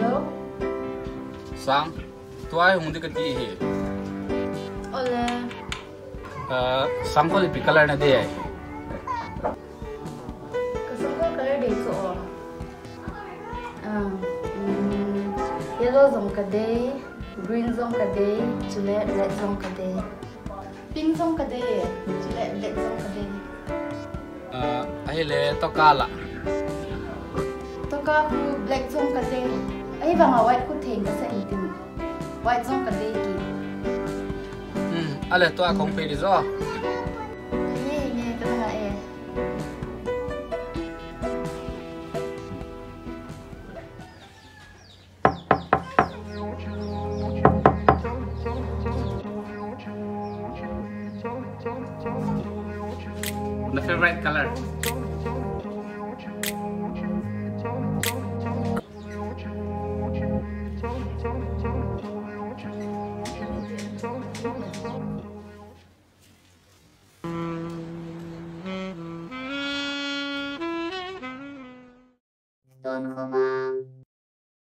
Hello? Sang, tuai hundi ka ti he. Ole. Sang ko lipi color na de. Kasam ko color de so. Yellow zong ka de, green zong ka de, chocolate red zong ka de. Pink zong ka de, chocolate black zong ka de. Ahile to kala. To ka ku black zong ka de. Ai banga white ku theng ka sa intin. White zong ka de ki. Ale to akong pe di zo. Ye ka nga eh. The favorite color. Stonekhomang.